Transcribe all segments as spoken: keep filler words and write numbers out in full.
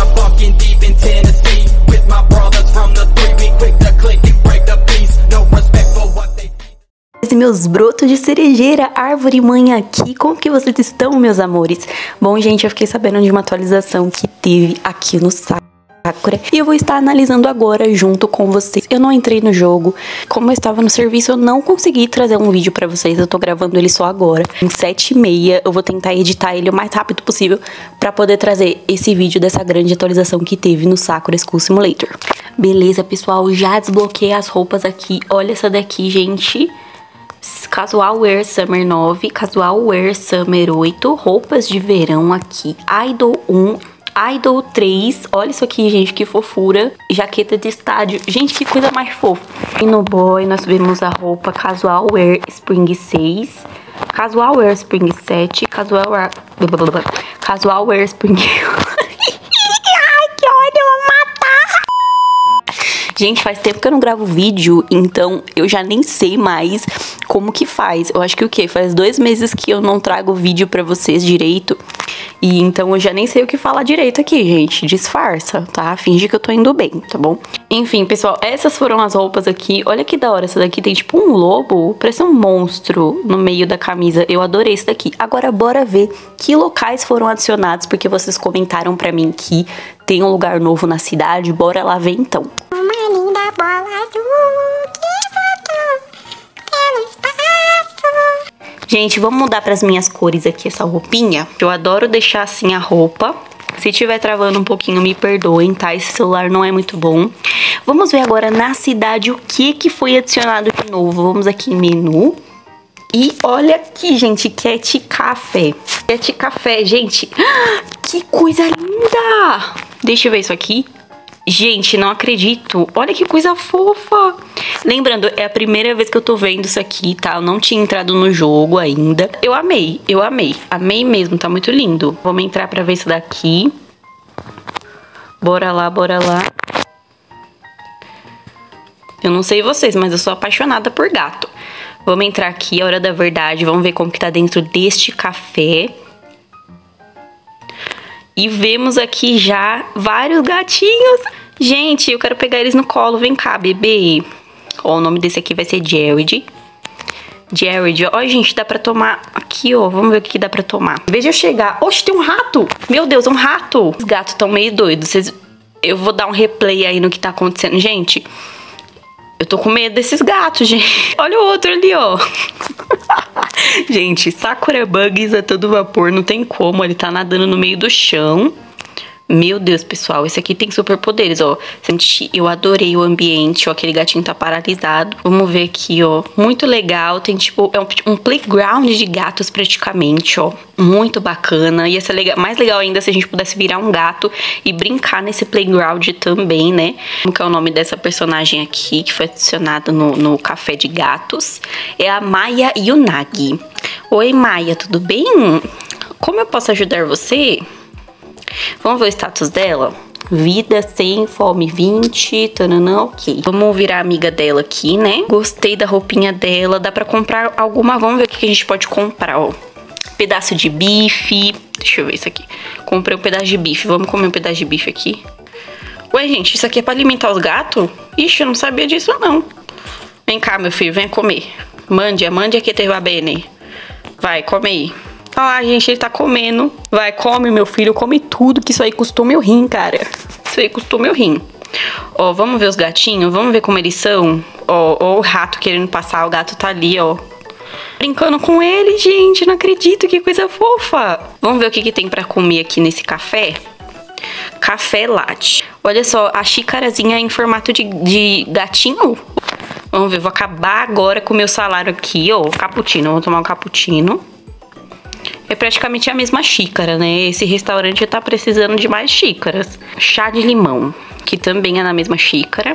bucking deep in Tennessee with my brothers from the three. We quick to click and break the peace. No respect for what they. Meus brotos de cerejeira, árvore mãe aqui, como que vocês estão, meus amores? Bom, gente, eu fiquei sabendo de uma atualização que teve aqui no site e eu vou estar analisando agora junto com vocês. Eu não entrei no jogo, como eu estava no serviço, eu não consegui trazer um vídeo pra vocês. Eu tô gravando ele só agora, em sete e meia. Eu vou tentar editar ele o mais rápido possível pra poder trazer esse vídeo dessa grande atualização que teve no Sakura School Simulator. Beleza, pessoal, já desbloqueei as roupas aqui. Olha essa daqui, gente. Casual Wear Summer nove, Casual Wear Summer oito, roupas de verão aqui, Idol um, Idol três, olha isso aqui, gente, que fofura, jaqueta de estádio, gente, que coisa mais fofa. E no boy nós vemos a roupa Casual Wear Spring seis, Casual Wear Spring sete, Casual Wear... Casual Wear Spring... Ai, que ódio, eu vou matar! Gente, faz tempo que eu não gravo vídeo, então eu já nem sei mais como que faz. Eu acho que o quê? Faz dois meses que eu não trago vídeo pra vocês direito. E então eu já nem sei o que falar direito aqui, gente. Disfarça, tá? Finge que eu tô indo bem, tá bom? Enfim, pessoal, essas foram as roupas aqui. Olha que da hora, essa daqui tem tipo um lobo. Parece um monstro no meio da camisa. Eu adorei esse daqui. Agora bora ver que locais foram adicionados, porque vocês comentaram pra mim que tem um lugar novo na cidade. Bora lá ver então. Uma linda bola azul que votou pelo espaço. Gente, vamos mudar para as minhas cores aqui essa roupinha. Eu adoro deixar assim a roupa. Se tiver travando um pouquinho, me perdoem, tá? Esse celular não é muito bom. Vamos ver agora na cidade o que que foi adicionado de novo. Vamos aqui em menu. E olha aqui, gente, Cat Café. Cat Café, gente. Que coisa linda! Deixa eu ver isso aqui. Gente, não acredito. Olha que coisa fofa. Lembrando, é a primeira vez que eu tô vendo isso aqui, tá? Eu não tinha entrado no jogo ainda. Eu amei, eu amei. Amei mesmo, tá muito lindo. Vamos entrar pra ver isso daqui. Bora lá, bora lá. Eu não sei vocês, mas eu sou apaixonada por gato. Vamos entrar aqui, a hora da verdade. Vamos ver como que tá dentro deste café. E vemos aqui já vários gatinhos. Gente, eu quero pegar eles no colo. Vem cá, bebê. Ó, o nome desse aqui vai ser Jared. Jared, ó, gente, dá pra tomar aqui, ó. Vamos ver o que dá pra tomar. Veja eu chegar. Oxe, tem um rato. Meu Deus, um rato. Os gatos estão meio doidos. Vocês... Eu vou dar um replay aí no que tá acontecendo. Gente, eu tô com medo desses gatos, gente. Olha o outro ali, ó. Gente, Sakura Bugs a todo vapor, não tem como. Ele tá nadando no meio do chão. Meu Deus, pessoal, esse aqui tem superpoderes, ó. Eu adorei o ambiente, ó. Aquele gatinho tá paralisado. Vamos ver aqui, ó. Muito legal. Tem, tipo, é um, um playground de gatos, praticamente, ó. Muito bacana. Ia ser legal, mais legal ainda se a gente pudesse virar um gato e brincar nesse playground também, né? Como que é o nome dessa personagem aqui, que foi adicionada no, no Café de Gatos? É a Maya Yunagi. Oi, Maya, tudo bem? Como eu posso ajudar você? Vamos ver o status dela. Vida sem fome vinte, tananã, ok. Vamos virar amiga dela aqui, né? Gostei da roupinha dela. Dá pra comprar alguma... Vamos ver o que a gente pode comprar, ó. Pedaço de bife. Deixa eu ver isso aqui. Comprei um pedaço de bife. Vamos comer um pedaço de bife aqui. Ué, gente, isso aqui é pra alimentar os gatos? Ixi, eu não sabia disso, não. Vem cá, meu filho, vem comer. Mande, mande aqui, te va bene. Vai, come aí. Ah, gente, ele tá comendo. Vai, come, meu filho, come tudo, que isso aí custou meu rim, cara. Isso aí custou meu rim. Ó, vamos ver os gatinhos, vamos ver como eles são. Ó, ó o rato querendo passar, o gato tá ali, ó. Brincando com ele, gente, não acredito, que coisa fofa. Vamos ver o que que tem pra comer aqui nesse café. Café latte. Olha só, a xícarazinha em formato de, de gatinho. Vamos ver, vou acabar agora com o meu salário aqui, ó. Cappuccino, vou tomar um cappuccino. É praticamente a mesma xícara, né? Esse restaurante tá precisando de mais xícaras. Chá de limão, que também é na mesma xícara.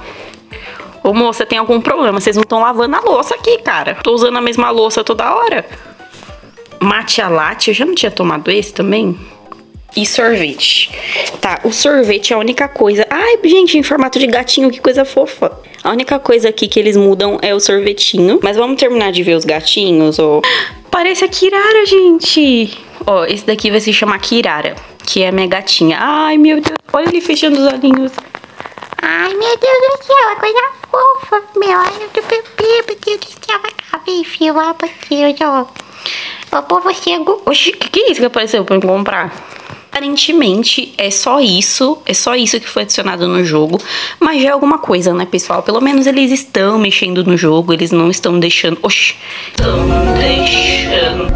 Ô, moça, tem algum problema? Vocês não estão lavando a louça aqui, cara. Tô usando a mesma louça toda hora. Matcha latte, eu já não tinha tomado esse também? E sorvete. Tá, o sorvete é a única coisa... Ai, gente, em formato de gatinho, que coisa fofa. A única coisa aqui que eles mudam é o sorvetinho. Mas vamos terminar de ver os gatinhos, ó. Parece a Kirara, gente. Ó, esse daqui vai se chamar Kirara. que é a minha gatinha. Ai, meu Deus, olha ele fechando os olhinhos. Ai, meu Deus do céu, é coisa fofa, meu. Ai, eu tô bebê, meu Deus do céu, acabei de filmar pra você, ó. Ó, por você. Oxi, o que, que é isso que apareceu pra eu comprar? Aparentemente é só isso, é só isso que foi adicionado no jogo, mas já é alguma coisa, né, pessoal? Pelo menos eles estão mexendo no jogo, eles não estão deixando... Oxi, estão deixando...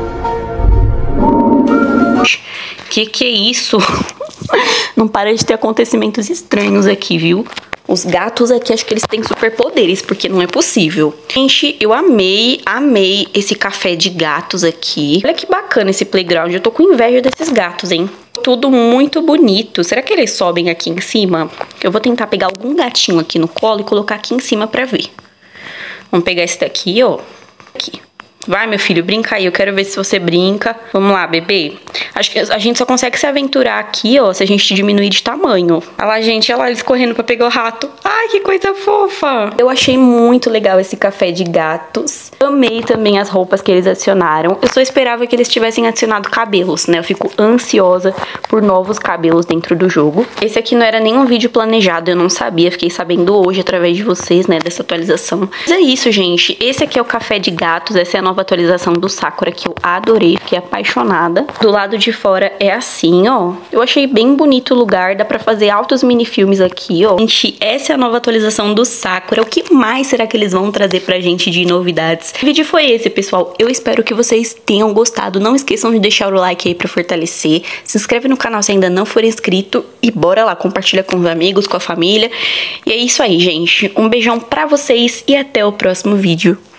Que que é isso? Não para de ter acontecimentos estranhos aqui, viu? Os gatos aqui, acho que eles têm superpoderes, porque não é possível. Gente, eu amei, amei esse café de gatos aqui. Olha que bacana esse playground, eu tô com inveja desses gatos, hein? Tudo muito bonito. Será que eles sobem aqui em cima? Eu vou tentar pegar algum gatinho aqui no colo e colocar aqui em cima pra ver. Vamos pegar esse daqui, ó. Aqui. Vai, meu filho, brinca aí, eu quero ver se você brinca. Vamos lá, bebê. Acho que a gente só consegue se aventurar aqui, ó, se a gente diminuir de tamanho. Olha lá, gente, olha lá eles correndo pra pegar o rato. Ai, que coisa fofa. Eu achei muito legal esse café de gatos. Amei também as roupas que eles adicionaram. Eu só esperava que eles tivessem adicionado cabelos, né? Eu fico ansiosa por novos cabelos dentro do jogo. Esse aqui não era nenhum vídeo planejado, eu não sabia. Fiquei sabendo hoje através de vocês, né, dessa atualização. Mas é isso, gente. Esse aqui é o café de gatos, essa é a nova atualização do Sakura que eu adorei, fiquei apaixonada. Do lado de fora é assim, ó. Eu achei bem bonito o lugar, dá pra fazer altos minifilmes aqui, ó. Gente, essa é a nova atualização do Sakura. O que mais será que eles vão trazer pra gente de novidades? O vídeo foi esse, pessoal. Eu espero que vocês tenham gostado. Não esqueçam de deixar o like aí pra fortalecer. Se inscreve no canal se ainda não for inscrito. E bora lá, compartilha com os amigos, com a família. E é isso aí, gente. Um beijão pra vocês e até o próximo vídeo.